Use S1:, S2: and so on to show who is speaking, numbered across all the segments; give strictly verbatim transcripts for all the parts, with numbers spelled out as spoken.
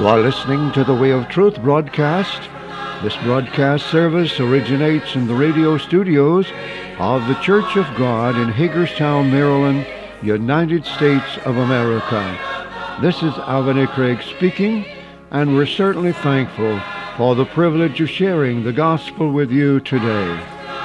S1: You are listening to the Way of Truth broadcast. This broadcast service originates in the radio studios of the Church of God in Hagerstown, Maryland, United States of America. This is Alvin A. Craig speaking, and we're certainly thankful for the privilege of sharing the gospel with you today.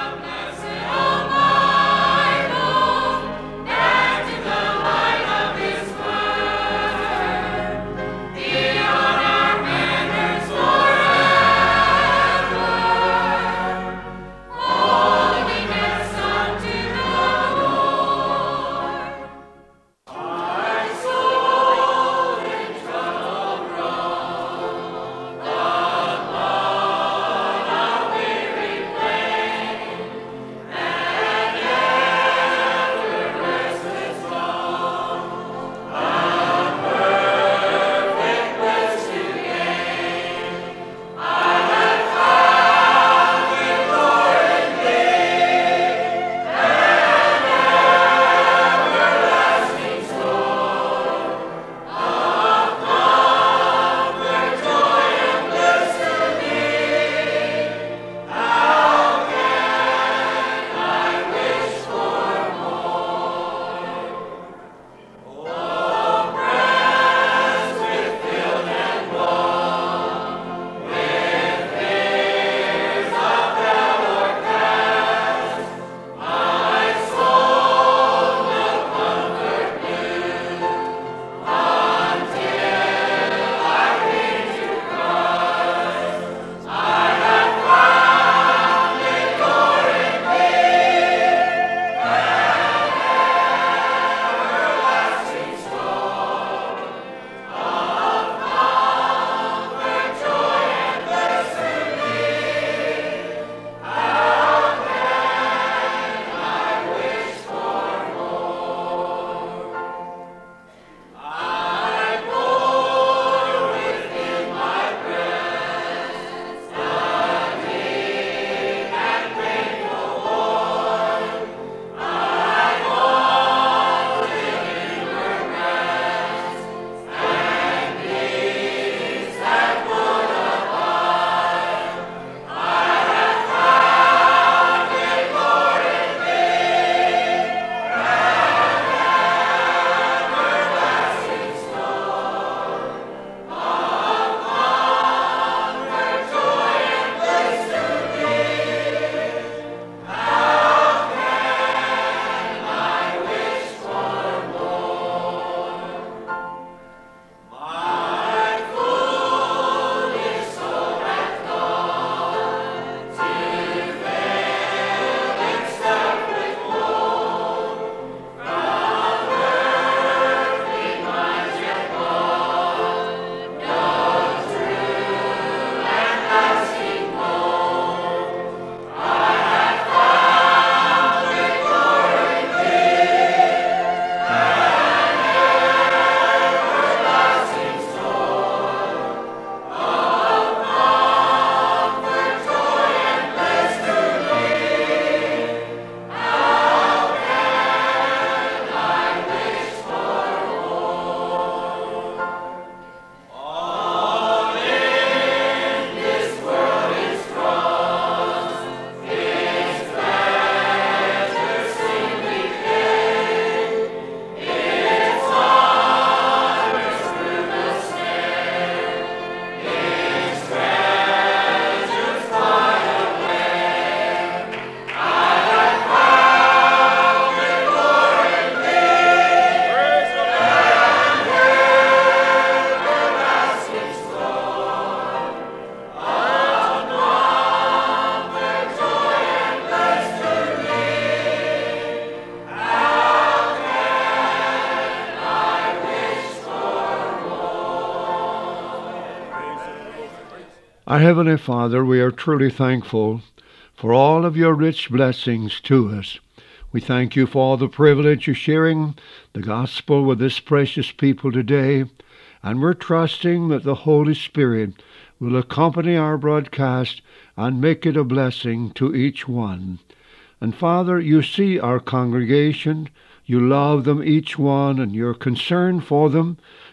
S1: Our Heavenly Father, we are truly thankful for all of your rich blessings to us. We thank you for the privilege of sharing the gospel with this precious people today, and we're trusting that the Holy Spirit will accompany our broadcast and make it a blessing to each one. And Father, you see our congregation, you love them each one, and you're concerned for them.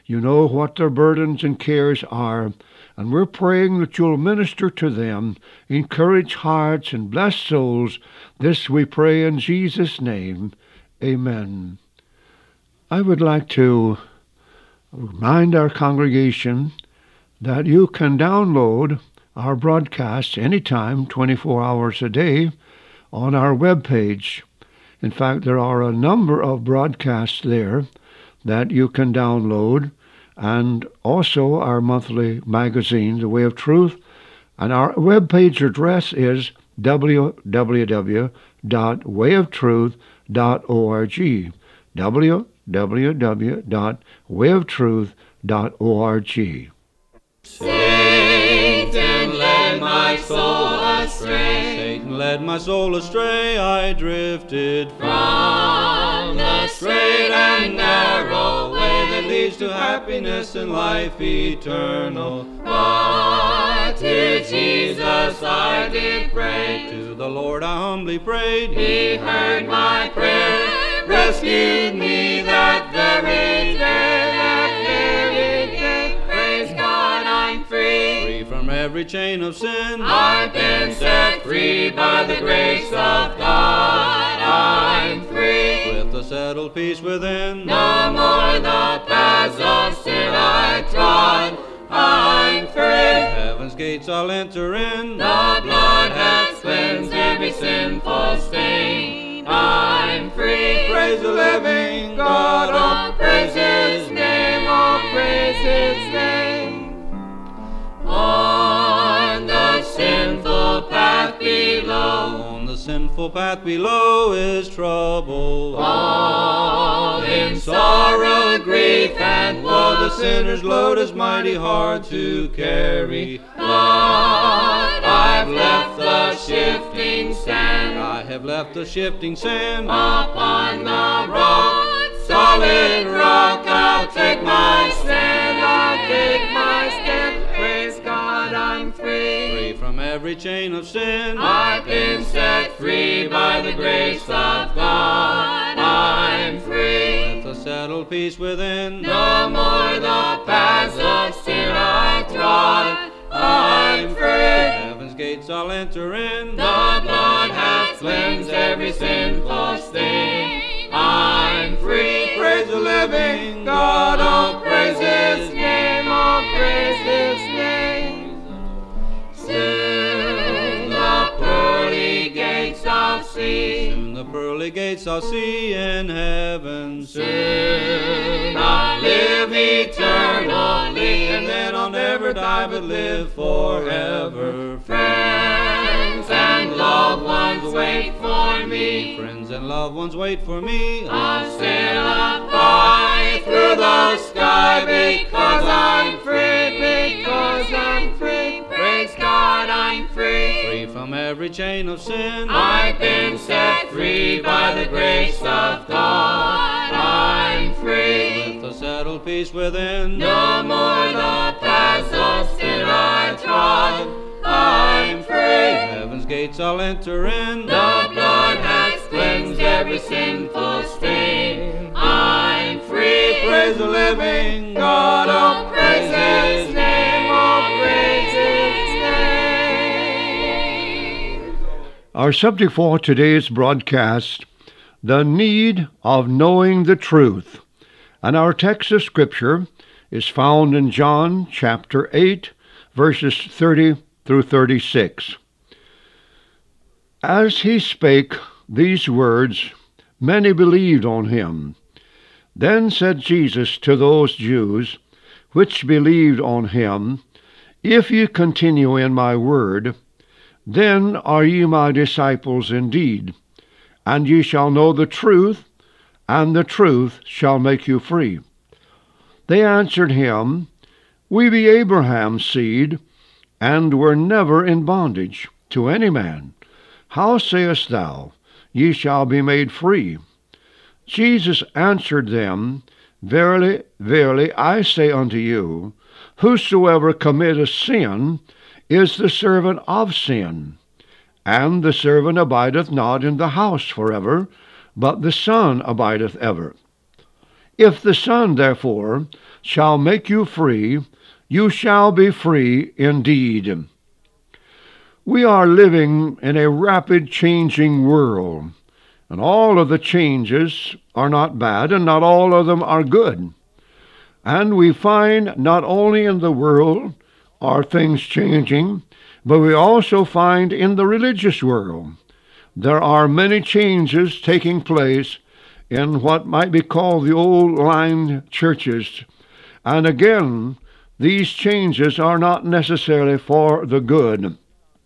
S1: You know what their burdens and cares are, and we're praying that you'll minister to them, encourage hearts, and bless souls. This we pray in Jesus' name. Amen. I would like to remind our congregation that you can download our broadcasts anytime, twenty-four hours a day, on our webpage. In fact, there are a number of broadcasts there that you can download, and also our monthly magazine, The Way of Truth. And our webpage address is w w w dot way of truth dot org. w w w dot way of truth dot org.
S2: Satan led my soul astray. Satan led my soul astray. I drifted from the straight and narrow way that leads to happiness and life eternal. But to Jesus I did pray. To the Lord I humbly prayed. He heard my prayer, rescued me that very day. That very day, praise God, I'm free. Free from every chain of sin. I've been set free by the grace of God. I'm free. With a settled peace within. No more the paths of sin I trod. I'm free. Heaven's gates I'll enter in. The blood has cleansed every sinful stain. I'm free. Praise the living God. Oh, praise His name. Oh, praise His name. On the sinful path below. On the sinful path below is trouble. All in sorrow, grief, and woe. The sinner's load is mighty hard to carry. But I've left the shifting sand. I have left the shifting sand upon the rock. Solid rock, I'll take my stand. I'll take my stand. Praise God, I'm free. Free from every chain of sin. I've been set free by the grace of God. I'm free. With a settled peace within. No more the paths of sin I trod. I'm free. Heaven's gates I'll enter in. The blood has cleansed every sinful stain. I'm free. Praise the living God. Oh, praise His name. Oh, praise His name. Soon the pearly gates I'll see. Soon the pearly gates I'll see in heaven. Soon I'll live eternally, and then I'll never die but live forever. Friends and loved ones wait for me. Friends and loved ones wait for me. I'll sail up high through the sky because I'm free, because I'm free. Praise God, I'm free. Free from every chain of sin. I've been set free by the grace of God. I'm free. With a settled peace within. No more the paths of sin I trod. I'm free. Heaven's gates I'll enter in. The blood has cleansed every sinful stain. I'm free. Praise the living God. Oh, praise His name. Oh, praise His name.
S1: Our subject for today's broadcast, the need of knowing the truth. And our text of Scripture is found in John chapter eight, verses thirty through thirty-six. As he spake these words, many believed on him. Then said Jesus to those Jews which believed on him, If ye continue in my word, then are ye my disciples indeed, and ye shall know the truth, and the truth shall make you free. They answered him, We be Abraham's seed, and were never in bondage to any man. How sayest thou, Ye shall be made free? Jesus answered them, Verily, verily, I say unto you, Whosoever committeth sin is the servant of sin. And the servant abideth not in the house forever, but the Son abideth ever. If the Son, therefore, shall make you free, you shall be free indeed. We are living in a rapid changing world, and all of the changes are not bad, and not all of them are good. And we find not only in the world are things changing, but we also find in the religious world there are many changes taking place in what might be called the old line churches. And again, these changes are not necessarily for the good.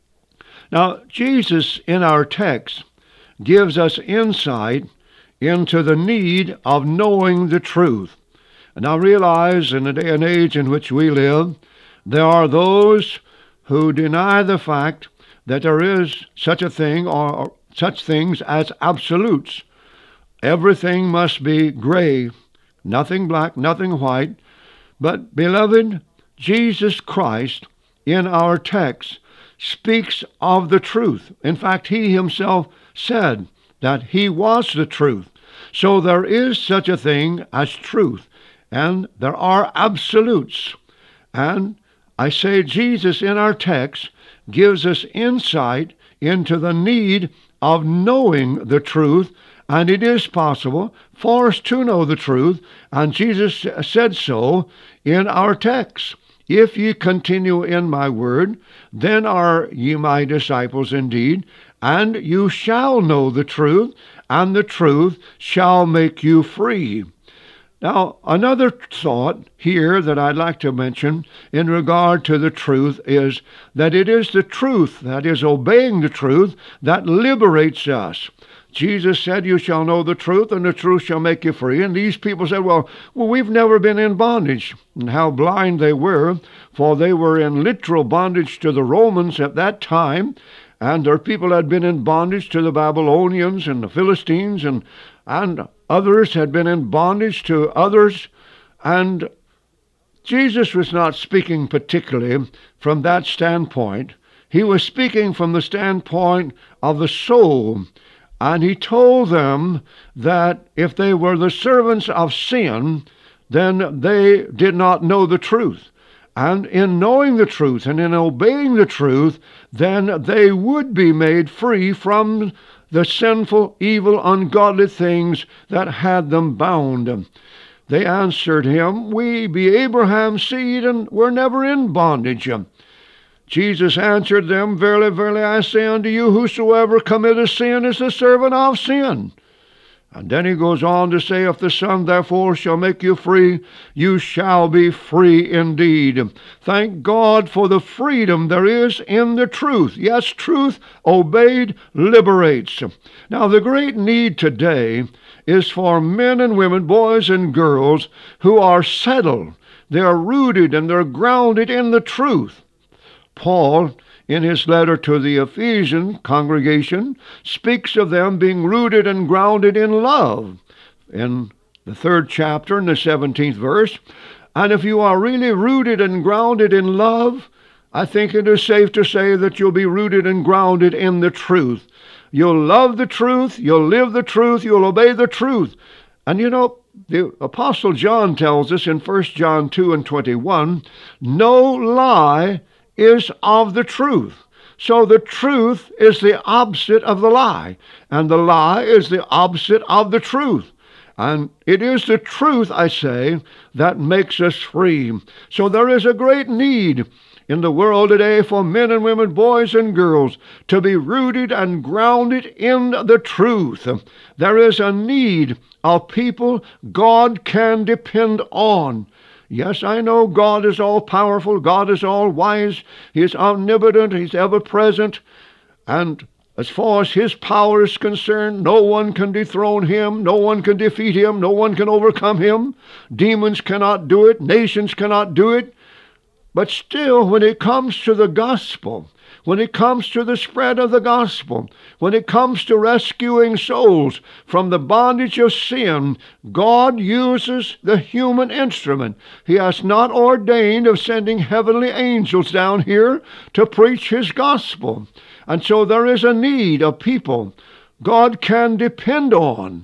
S1: Now, Jesus in our text gives us insight into the need of knowing the truth. And I realize in the day and age in which we live, there are those who deny the fact that there is such a thing or such things as absolutes. Everything must be gray, nothing black, nothing white. But, beloved, Jesus Christ in our text speaks of the truth. In fact, he himself said that he was the truth. So there is such a thing as truth, and there are absolutes. And I say Jesus in our text gives us insight into the need of knowing the truth, and it is possible for us to know the truth, and Jesus said so in our text. If ye continue in my word, then are ye my disciples indeed, and you shall know the truth, and the truth shall make you free. Now, another thought here that I'd like to mention in regard to the truth is that it is the truth, that is, obeying the truth, that liberates us. Jesus said, you shall know the truth, and the truth shall make you free. And these people said, well, well, we've never been in bondage. And how blind they were, for they were in literal bondage to the Romans at that time, and their people had been in bondage to the Babylonians and the Philistines, and, and others had been in bondage to others. And Jesus was not speaking particularly from that standpoint. He was speaking from the standpoint of the soul. And he told them that if they were the servants of sin, then they did not know the truth. And in knowing the truth and in obeying the truth, then they would be made free from the sinful, evil, ungodly things that had them bound. They answered him, we be Abraham's seed, and we're never in bondage. Jesus answered them, verily, verily, I say unto you, whosoever committeth sin is the servant of sin. And then he goes on to say, if the Son therefore shall make you free, you shall be free indeed. Thank God for the freedom there is in the truth. Yes, truth obeyed liberates. Now, the great need today is for men and women, boys and girls, who are settled. They are rooted and they're grounded in the truth. Paul, in his letter to the Ephesian congregation, speaks of them being rooted and grounded in love in the third chapter, in the seventeenth verse. And if you are really rooted and grounded in love, I think it is safe to say that you'll be rooted and grounded in the truth. You'll love the truth, you'll live the truth, you'll obey the truth. And you know, the Apostle John tells us in First John two and twenty-one, no lie is of the truth. So the truth is the opposite of the lie, and the lie is the opposite of the truth. And it is the truth, I say, that makes us free. So there is a great need in the world today for men and women, boys and girls, to be rooted and grounded in the truth. There is a need of people God can depend on. Yes, I know God is all-powerful, God is all-wise, He is omnipotent, He's ever-present, and as far as His power is concerned, no one can dethrone Him, no one can defeat Him, no one can overcome Him. Demons cannot do it, nations cannot do it. But still, when it comes to the gospel, when it comes to the spread of the gospel, when it comes to rescuing souls from the bondage of sin, God uses the human instrument. He has not ordained of sending heavenly angels down here to preach His gospel. And so there is a need of people God can depend on.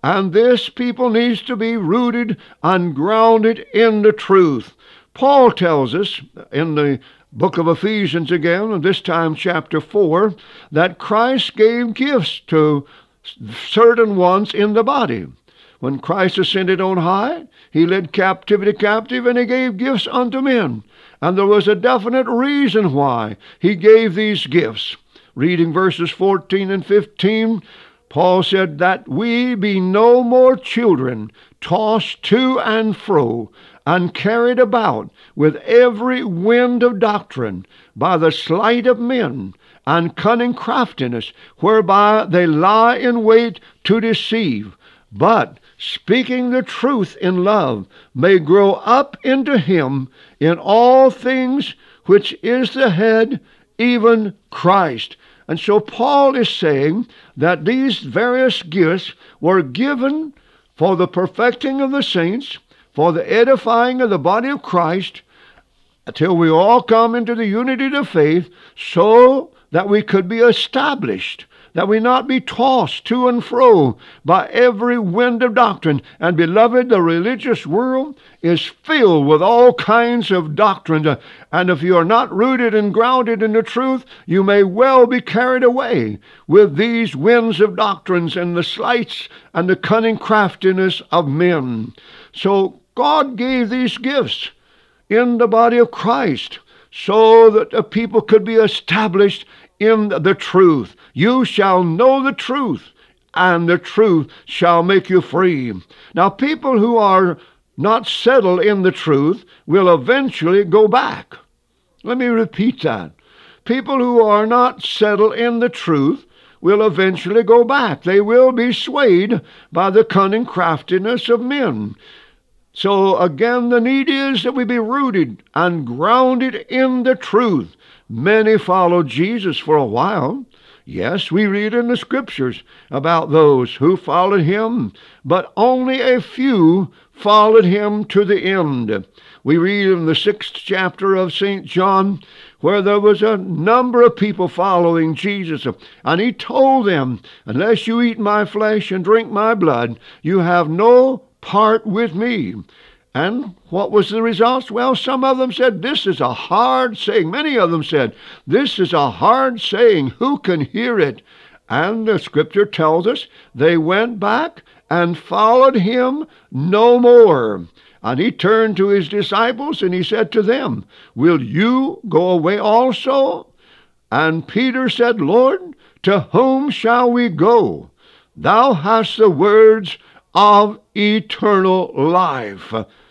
S1: And this people needs to be rooted and grounded in the truth. Paul tells us in the book of Ephesians again, and this time chapter four, that Christ gave gifts to certain ones in the body. When Christ ascended on high, he led captivity captive, and he gave gifts unto men. And there was a definite reason why he gave these gifts. Reading verses fourteen and fifteen, Paul said, that we be no more children, tossed to and fro, and carried about with every wind of doctrine, by the sleight of men, and cunning craftiness, whereby they lie in wait to deceive. But speaking the truth in love, may grow up into him in all things, which is the head, even Christ. And so Paul is saying that these various gifts were given for the perfecting of the saints, for the edifying of the body of Christ, until we all come into the unity of faith, so that we could be established, that we not be tossed to and fro by every wind of doctrine. And beloved, the religious world is filled with all kinds of doctrines. And if you are not rooted and grounded in the truth, you may well be carried away with these winds of doctrines and the sleights and the cunning craftiness of men. So God gave these gifts in the body of Christ so that the people could be established in the truth. You shall know the truth, and the truth shall make you free. Now, people who are not settled in the truth will eventually go back. Let me repeat that. People who are not settled in the truth will eventually go back. They will be swayed by the cunning craftiness of men. So again, the need is that we be rooted and grounded in the truth. Many followed Jesus for a while. Yes, we read in the Scriptures about those who followed him, but only a few followed him to the end. We read in the sixth chapter of Saint John where there was a number of people following Jesus, and he told them, unless you eat my flesh and drink my blood, you have no part with me. And what was the result? Well, some of them said, this is a hard saying. Many of them said, this is a hard saying. Who can hear it? And the Scripture tells us they went back and followed him no more. And he turned to his disciples and he said to them, will you go away also? And Peter said, Lord, to whom shall we go? Thou hast the words of eternal life.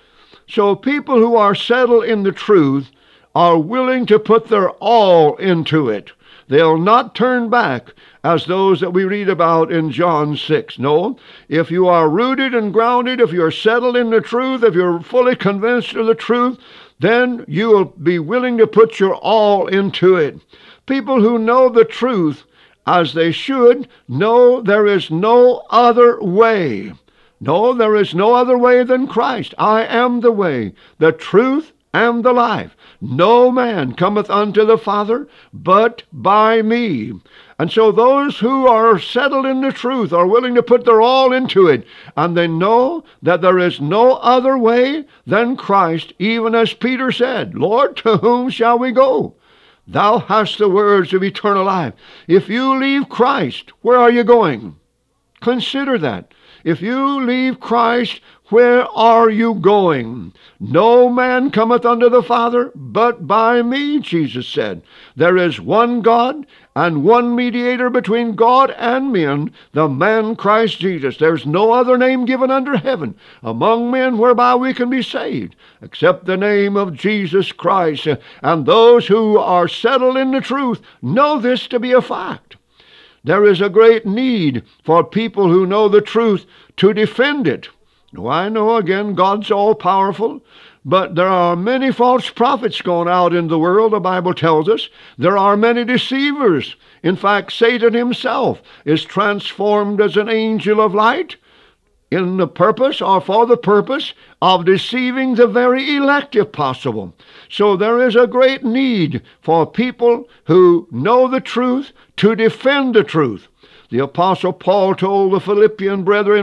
S1: So people who are settled in the truth are willing to put their all into it. They'll not turn back as those that we read about in John six. No, if you are rooted and grounded, if you're settled in the truth, if you're fully convinced of the truth, then you will be willing to put your all into it. People who know the truth as they should know there is no other way. No, there is no other way than Christ. I am the way, the truth, and the life. No man cometh unto the Father but by me. And so those who are settled in the truth are willing to put their all into it, and they know that there is no other way than Christ, even as Peter said, Lord, to whom shall we go? Thou hast the words of eternal life. If you leave Christ, where are you going? Consider that. If you leave Christ, where are you going? No man cometh unto the Father but by me, Jesus said. There is one God and one mediator between God and men, the man Christ Jesus. There's no other name given under heaven among men whereby we can be saved, except the name of Jesus Christ. And those who are settled in the truth know this to be a fact. There is a great need for people who know the truth to defend it. Now, I know, again, God's all-powerful, but there are many false prophets going out in the world, the Bible tells us. There are many deceivers. In fact, Satan himself is transformed as an angel of light in the purpose or for the purpose of deceiving the very elect if possible. So there is a great need for people who know the truth to defend the truth. The Apostle Paul told the Philippian brethren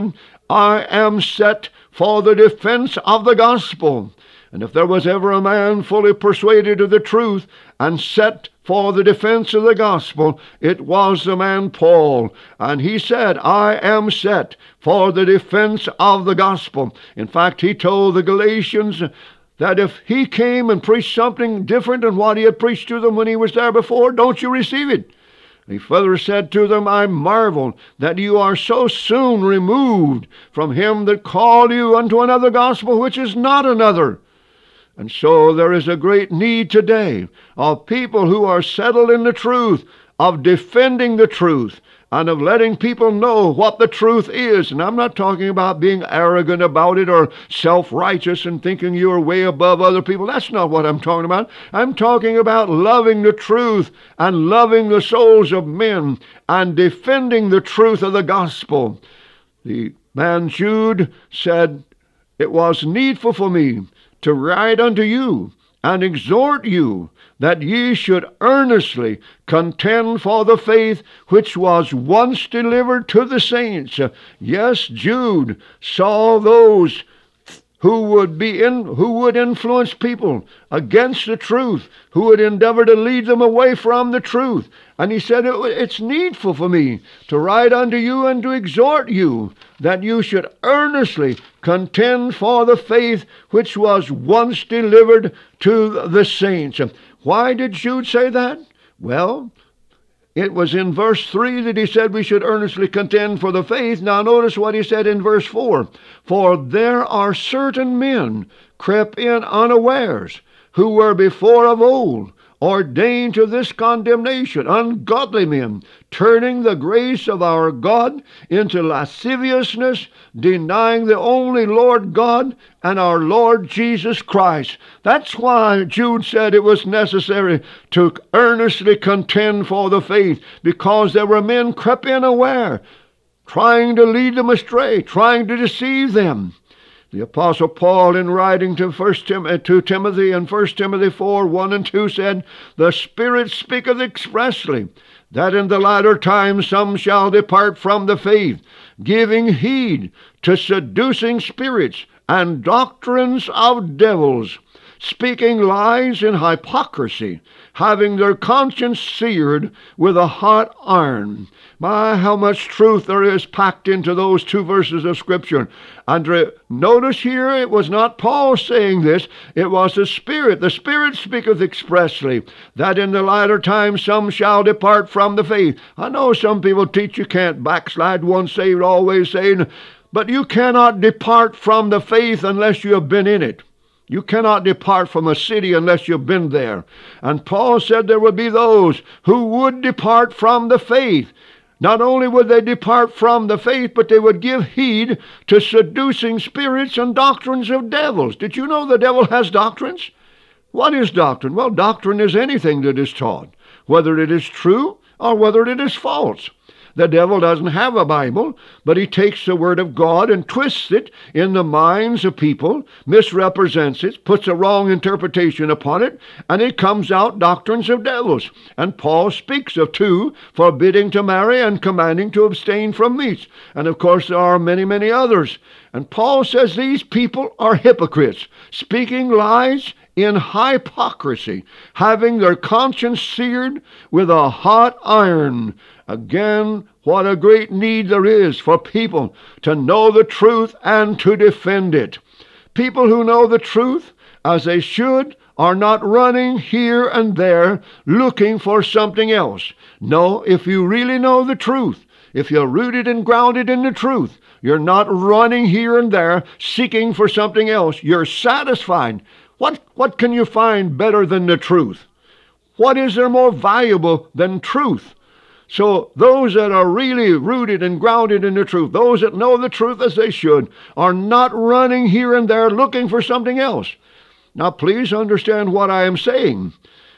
S1: I am set for the defense of the gospel. And if there was ever a man fully persuaded of the truth and set for the defense of the gospel, it was the man Paul. And he said, I am set for the defense of the gospel. In fact, he told the Galatians that if he came and preached something different than what he had preached to them when he was there before, don't you receive it. He further said to them, I marvel that you are so soon removed from him that called you unto another gospel, which is not another. And so there is a great need today of people who are settled in the truth, of defending the truth, and of letting people know what the truth is. And I'm not talking about being arrogant about it or self-righteous and thinking you're way above other people. That's not what I'm talking about. I'm talking about loving the truth and loving the souls of men and defending the truth of the gospel. The man Jude said, it was needful for me to write unto you and exhort you that ye should earnestly contend for the faith which was once delivered to the saints. Yes, Jude saw those who would be in, who would influence people against the truth, who would endeavor to lead them away from the truth. And he said, it, it's needful for me to write unto you and to exhort you that you should earnestly contend for the faith which was once delivered to the saints. Why did Jude say that? Well, it was in verse three that he said we should earnestly contend for the faith. Now notice what he said in verse four. For there are certain men crept in unawares, who were before of old ordained to this condemnation, ungodly men, turning the grace of our God into lasciviousness, denying the only Lord God and our Lord Jesus Christ. That's why Jude said it was necessary to earnestly contend for the faith, because there were men crept in aware, trying to lead them astray, trying to deceive them. The Apostle Paul, in writing to First Tim- to Timothy in First Timothy four, one and two, said, the Spirit speaketh expressly, that in the latter times some shall depart from the faith, giving heed to seducing spirits and doctrines of devils, speaking lies in hypocrisy, having their conscience seared with a hot iron. My, how much truth there is packed into those two verses of Scripture. And re- notice here, it was not Paul saying this, it was the Spirit. The Spirit speaketh expressly, that in the latter time some shall depart from the faith. I know some people teach you can't backslide, once saved, always saved, but you cannot depart from the faith unless you have been in it. You cannot depart from a city unless you've been there. And Paul said there would be those who would depart from the faith. Not only would they depart from the faith, but they would give heed to seducing spirits and doctrines of devils. Did you know the devil has doctrines? What is doctrine? Well, doctrine is anything that is taught, whether it is true or whether it is false. The devil doesn't have a Bible, but he takes the Word of God and twists it in the minds of people, misrepresents it, puts a wrong interpretation upon it, and it comes out doctrines of devils. And Paul speaks of two, forbidding to marry and commanding to abstain from meats. And of course there are many, many others. And Paul says these people are hypocrites, speaking lies in hypocrisy, having their conscience seared with a hot iron. Again, what a great need there is for people to know the truth and to defend it. People who know the truth as they should are not running here and there looking for something else. No, if you really know the truth, if you're rooted and grounded in the truth, you're not running here and there seeking for something else. You're satisfied. What, what can you find better than the truth? What is there more valuable than truth? So those that are really rooted and grounded in the truth, those that know the truth as they should, are not running here and there looking for something else. Now please understand what I am saying.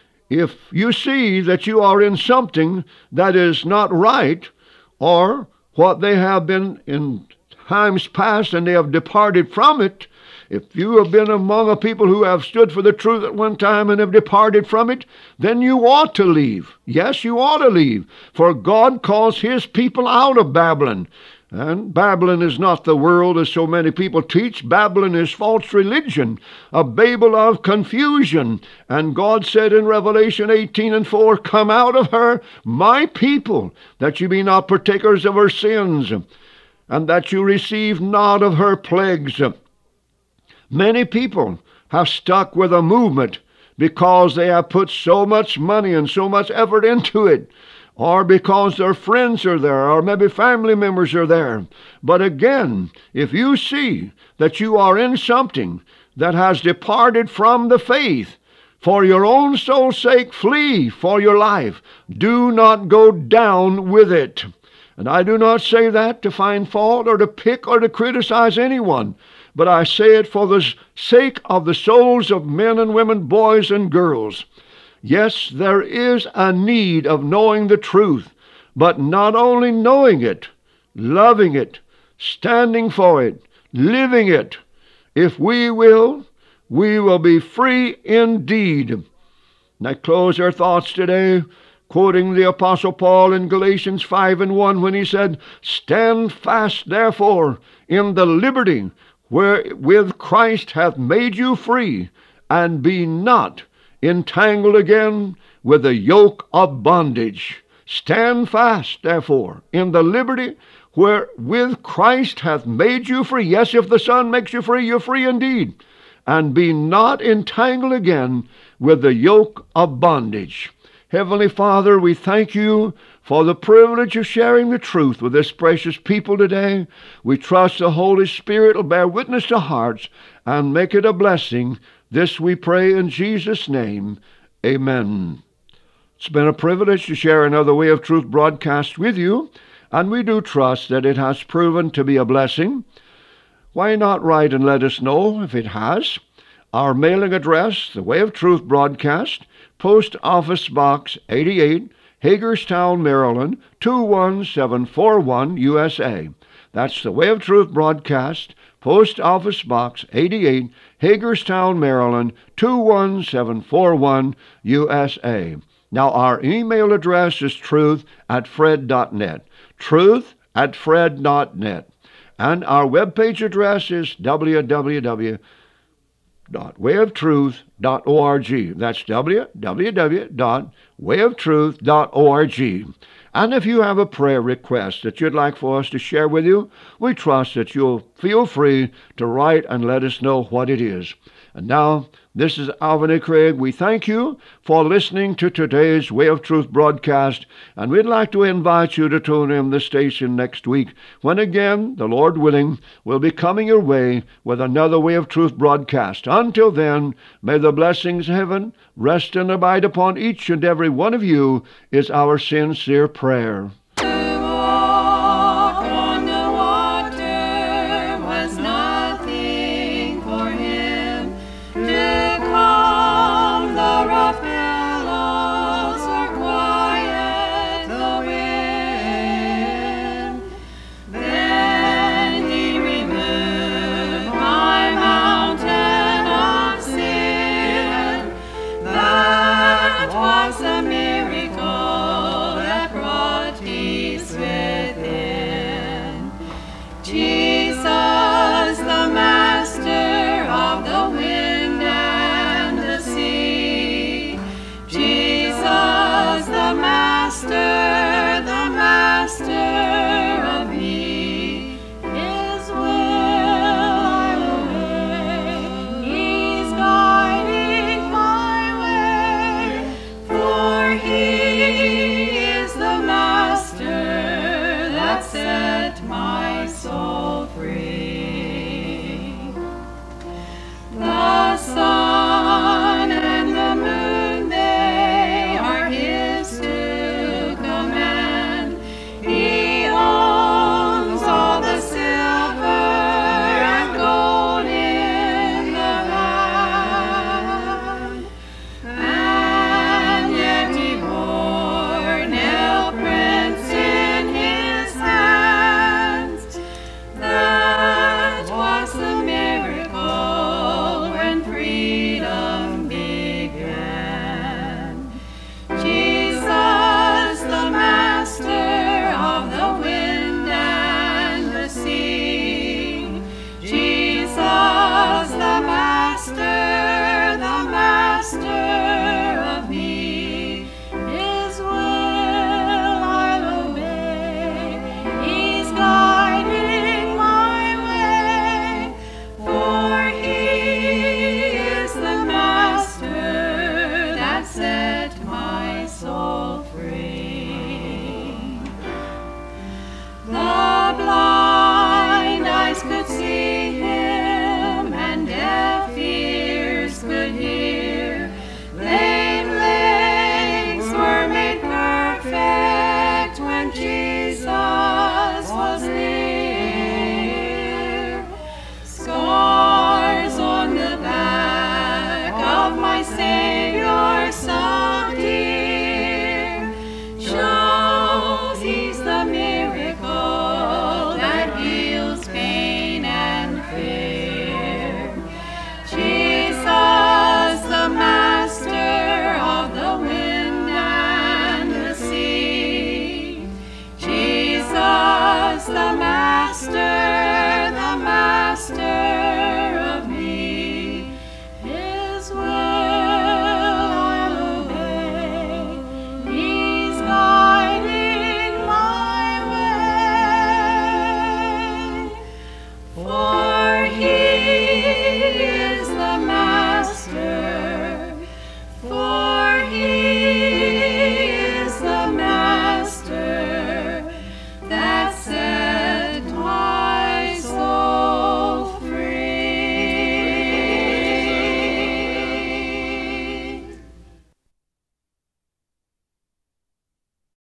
S1: If you see that you are in something that is not right, or what they have been in times past and they have departed from it, if you have been among a people who have stood for the truth at one time and have departed from it, then you ought to leave. Yes, you ought to leave. For God calls His people out of Babylon. And Babylon is not the world as so many people teach. Babylon is false religion, a Babel of confusion. And God said in Revelation eighteen and four, come out of her, my people, that you be not partakers of her sins, and that you receive not of her plagues. Many people have stuck with a movement because they have put so much money and so much effort into it, or because their friends are there, or maybe family members are there. But again, if you see that you are in something that has departed from the faith, for your own soul's sake, flee for your life. Do not go down with it. And I do not say that to find fault or to pick or to criticize anyone, but I say it for the sake of the souls of men and women, boys and girls. Yes, there is a need of knowing the truth, but not only knowing it, loving it, standing for it, living it. If we will, we will be free indeed. And I close our thoughts today quoting the Apostle Paul in Galatians five and one when he said, stand fast therefore in the liberty wherewith Christ hath made you free, and be not entangled again with the yoke of bondage. Stand fast, therefore, in the liberty wherewith Christ hath made you free. Yes, if the Son makes you free, you're free indeed. And be not entangled again with the yoke of bondage. Heavenly Father, we thank you for the privilege of sharing the truth with this precious people today. We trust the Holy Spirit will bear witness to hearts and make it a blessing. This we pray in Jesus' name. Amen. It's been a privilege to share another Way of Truth broadcast with you, and we do trust that it has proven to be a blessing. Why not write and let us know if it has? Our mailing address, the Way of Truth broadcast, Post Office Box eighty-eight, Hagerstown, Maryland, two one seven four one, U S A. That's the Way of Truth broadcast, Post Office Box eighty-eight, Hagerstown, Maryland, two one seven four one, U S A. Now, our email address is truth at fred dot net, truth at fred dot net. And our webpage address is w w w dot way of truth dot org. That's w w w dot way of truth dot org. And if you have a prayer request that you'd like for us to share with you, we trust that you'll feel free to write and let us know what it is. And now, this is Alvin A. Craig. We thank you for listening to today's Way of Truth broadcast, and we'd like to invite you to tune in the station next week, when again, the Lord willing, we'll be coming your way with another Way of Truth broadcast. Until then, may the blessings of heaven rest and abide upon each and every one of you, is our sincere prayer.